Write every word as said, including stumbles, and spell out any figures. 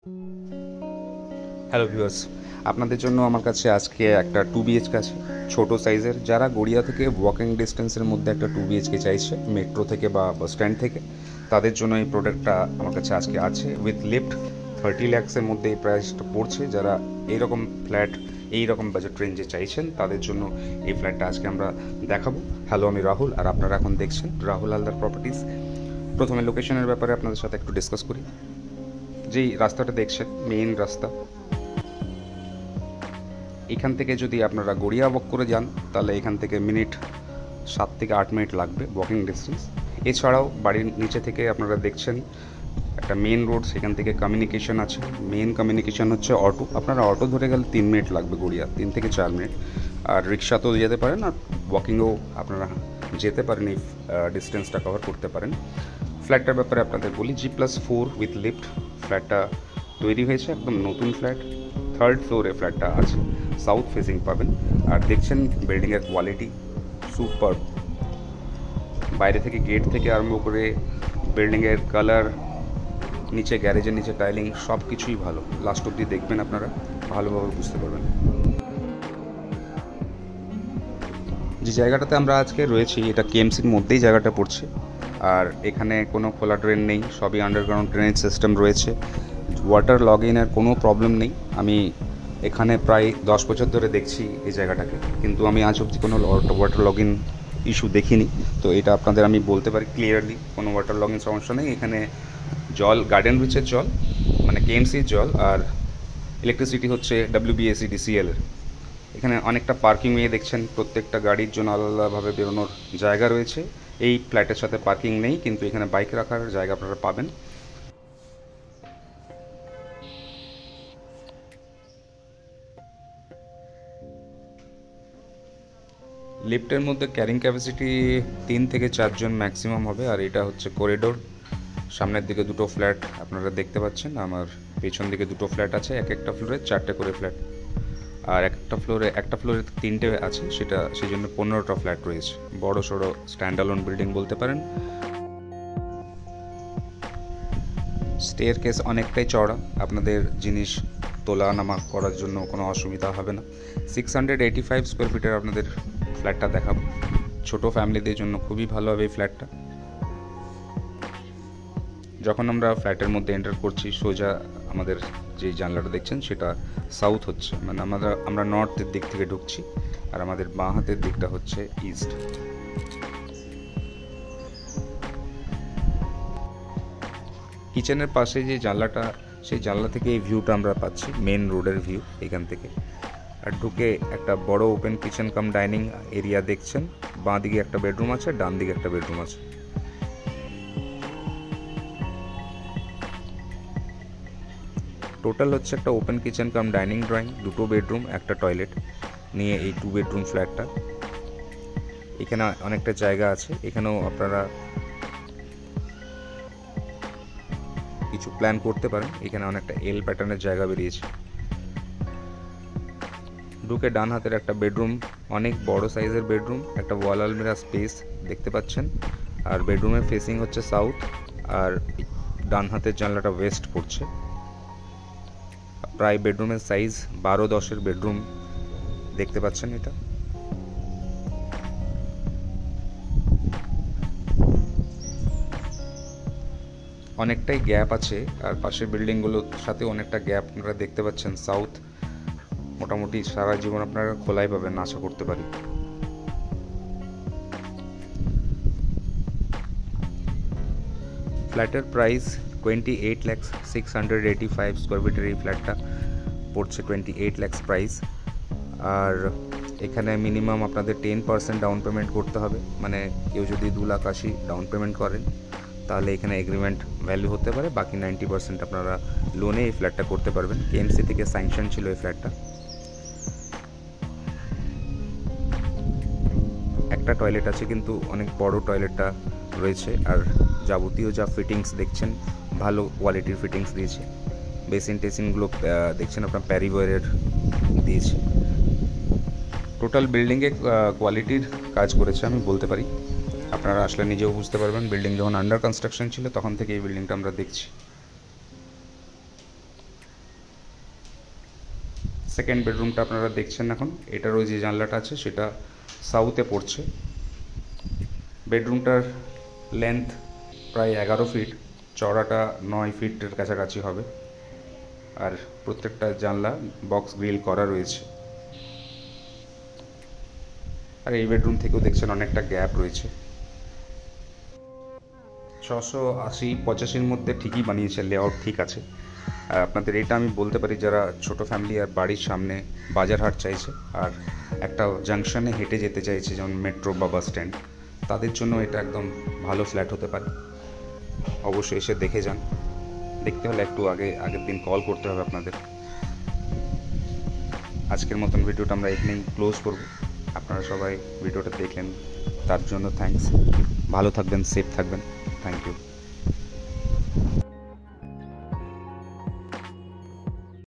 Hello viewers, আপনাদের জন্য আমার কাছে আজকে একটা টু বিএইচকে আছে ছোটো সাইজের। যারা গড়িয়া থেকে ওয়াকিং ডিস্টেন্সের মধ্যে একটা টু বিএইচকে চাইছে মেট্রো থেকে বা বাস স্ট্যান্ড থেকে, তাদের জন্য এই প্রোডাক্টটা আমার কাছে আজকে আছে উইথ লিফট। থার্টি ল্যাক্সের মধ্যে এই প্রাইসটা পড়ছে। যারা এইরকম ফ্ল্যাট এইরকম বাজেট রেঞ্জে চাইছেন তাদের জন্য এই ফ্ল্যাটটা আজকে আমরা দেখাবো। হ্যালো, আমি রাহুল, আর আপনারা এখন দেখছেন রাহুল হালদার প্রপার্টিস। প্রথমে লোকেশনের ব্যাপারে আপনাদের সাথে একটু ডিসকাস করি। যেই রাস্তাটা দেখছেন মেইন রাস্তা, এখান থেকে যদি আপনারা গড়িয়া ওয়াক করে যান তাহলে এখান থেকে মিনিট সাত থেকে আট মিনিট লাগবে ওয়াকিং ডিস্টেন্স। এছাড়াও বাড়ির নিচে থেকে আপনারা দেখছেন একটা মেন রোড, সেখান থেকে কমিউনিকেশন আছে। মেন কমিউনিকেশন হচ্ছে অটো, আপনারা অটো ধরে গেলে তিন মিনিট লাগবে গড়িয়া, তিন থেকে চার মিনিট। আর রিক্সাতেও যেতে পারেন, আর ওয়াকিংও আপনারা যেতে পারেন, এই ডিস্টেন্সটা কভার করতে পারেন। ফ্ল্যাটটার ব্যাপারে আপনাদের বলি, G plus four with lift ফ্ল্যাটটা তৈরি হয়েছে, একদম নতুন ফ্ল্যাট। থার্ড ফ্লোরে ফ্ল্যাটটা আছে, সাউথ ফেসিং পাবেন। আর দেখছেন বিল্ডিংয়ের কোয়ালিটি সুপার। বাইরে থেকে গেট থেকে আরম্ভ করে বিল্ডিংয়ের কালার, নিচে গ্যারেজের নিচে টাইলিং, সব কিছুই ভালো। লাস্ট অবধি দেখবেন, আপনারা ভালোভাবে বুঝতে পারবেন। যে জায়গাটাতে আমরা আজকে রয়েছি এটা কেএমসির মধ্যেই জায়গাটা পড়ছে। আর এখানে কোনো খোলা ড্রেন নেই, সবই আন্ডারগ্রাউন্ড ড্রেনেজ সিস্টেম রয়েছে। ওয়াটার লগ ইনের কোনো প্রবলেম নেই। আমি এখানে প্রায় দশ বছর ধরে দেখছি এই জায়গাটাকে, কিন্তু আমি আজ অবধি কোনো ওয়াটার লগ ইন ইস্যু দেখিনি। তো এটা আপনাদের আমি বলতে পারি ক্লিয়ারলি, কোনো ওয়াটার লগ ইন সমস্যা নেই। এখানে জল গার্ডেন রিচের জল, মানে কেএমসির জল, আর ইলেকট্রিসিটি হচ্ছে ডাব্লিউবিএসিডিসিএলের। এখানে অনেকটা পার্কিং এ দেখছেন, প্রত্যেকটা গাড়ির জন্য আলাদা আলাদাভাবে বেরোনোর জায়গা রয়েছে। এই ফ্ল্যাটের সাথে পার্কিং নেই, কিন্তু এখানে বাইক রাখার জায়গা আপনারা পাবেন। লিফটের মধ্যে ক্যারিং ক্যাপাসিটি তিন থেকে চারজন ম্যাক্সিমাম হবে। আর এটা হচ্ছে করিডোর, সামনের দিকে দুটো ফ্ল্যাট আপনারা দেখতে পাচ্ছেন, আমার পেছন দিকে দুটো ফ্ল্যাট আছে। এক একটা ফ্লোরে চারটে করে ফ্ল্যাট, আর একটা ফ্লোরে একটা ফ্লোরে তিনটে আছে, সেটা সেই জন্য পনেরোটা ফ্ল্যাট রয়েছে। বড় সড়ো স্ট্যান্ডালোন বিল্ডিং বলতে পারেন। স্টেয়ার কেস অনেকটাই চড়া, আপনাদের জিনিস তোলা নামা করার জন্য কোনো অসুবিধা হবে না। Six hundred eighty five square ফিটের আপনাদের ফ্ল্যাটটা দেখাবো। ছোটো ফ্যামিলিদের জন্য খুবই ভালো হবে এই ফ্ল্যাটটা। যখন আমরা ফ্ল্যাটের মধ্যে এন্টার করছি, সোজা আমাদের যে জানলাটা দেখছেন সেটা সাউথ হচ্ছে, মানে আমরা আমরা নর্থের দিক থেকে ঢুকছি, আর আমাদের বাঁ হাতের দিকটা হচ্ছে ইস্ট। কিচেনের পাশে যে জানলাটা, সেই জানলা থেকে এই ভিউটা আমরা পাচ্ছি, মেন রোডের ভিউ এখান থেকে। আর ঢুকে একটা বড় open kitchen cum dining area দেখছেন। বাঁ দিকে একটা বেডরুম আছে, ডান দিকে একটা বেডরুম আছে। টোটাল হচ্ছে একটা open kitchen cum dining drawing, দুটো বেডরুম একটা টয়লেট নিয়ে এই টু বেডরুম ফ্ল্যাটটা। এখানে অনেকটা জায়গা আছে, এখানেও আপনারা কিছু প্ল্যান করতে পারেন। এখানে অনেকটা এল প্যাটার্নের জায়গা বেরিয়েছে। ঢুকে ডান হাতের একটা বেডরুম, অনেক বড় সাইজের বেডরুম, একটা ওয়াল আলমিরা স্পেস দেখতে পাচ্ছেন। আর বেডরুমের ফেসিং হচ্ছে সাউথ, আর ডান হাতের জানলাটা ওয়েস্ট পড়ছে। প্রায় বেডরুমের সাইজ বারো দশের বেডরুম দেখতে পাচ্ছেন। এটা অনেকটাই গ্যাপ আছে, আর পাশের বিল্ডিংগুলোর সাথে অনেকটা গ্যাপ আপনারা দেখতে পাচ্ছেন। সাউথ মোটামুটি সারা জীবন আপনারা খোলাই পাবেন আশা করতে পারি। ফ্ল্যাটের price twenty eight lakhs six hundred eighty five square ফিটের এই ফ্ল্যাটটা পড়ছে টোয়েন্টি এইট ল্যাক্স প্রাইস। আর এখানে মিনিমাম আপনাদের টেন পার্সেন্ট ডাউন পেমেন্ট করতে হবে, মানে কেউ যদি দু লাখ আশি ডাউন পেমেন্ট করেন তাহলে এখানে এগ্রিমেন্ট ভ্যালু হতে পারে, বাকি নাইনটি পার্সেন্ট আপনারা লোনে এই ফ্ল্যাটটা করতে পারবেন। কেএমসি থেকে স্যাংশন ছিল এই ফ্ল্যাটটা। একটা টয়লেট আছে, কিন্তু অনেক বড় টয়লেটটা রয়েছে। আর যাবতীয় যা ফিটিংস দেখছেন ভালো কোয়ালিটির ফিটিংস দিয়েছে। বেসিন টেসিনগুলো দেখছেন আপনার প্যারিওয়ারের দিয়েছে। টোটাল বিল্ডিংয়ে কোয়ালিটির কাজ করেছে আমি বলতে পারি। আপনারা আসলে নিজেও বুঝতে পারবেন, বিল্ডিং যখন আন্ডার কনস্ট্রাকশন ছিল তখন থেকে এই বিল্ডিংটা আমরা দেখছি। সেকেন্ড বেডরুমটা আপনারা দেখছেন এখন, এটারও যে জানলাটা আছে সেটা সাউথে পড়ছে। বেডরুমটার লেন্থ প্রায় এগারো ফিট, চওড়াটা নয় ফিটের কাছাকাছি হবে, আর প্রত্যেকটা জানলা বক্স গ্রিল করা রয়েছে। আর এই বেডরুম থেকেও দেখছেন অনেকটা গ্যাপ রয়েছে। ছশো আশি পঁচাশির মধ্যে ঠিকই বানিয়েছে, লেআউট ঠিক আছে। আর আপনাদের এটা আমি বলতে পারি, যারা ছোট ফ্যামিলি আর বাড়ির সামনে বাজার হাট চাইছে আর একটা জাংশনে হেঁটে যেতে চাইছে, যেমন মেট্রো বা বাস স্ট্যান্ড, তাদের জন্য এটা একদম ভালো ফ্ল্যাট হতে পারে। অবশ্যই এসে দেখে যান। দেখতে হলে একটু আগে আগের দিন কল করতে হবে আপনাদের। আজকের মতন ভিডিওটা আমরা এখানেই ক্লোজ করব। আপনারা সবাই ভিডিওটা দেখলেন, তার জন্য থ্যাঙ্কস। ভালো থাকবেন, সেফ থাকবেন। Thank you.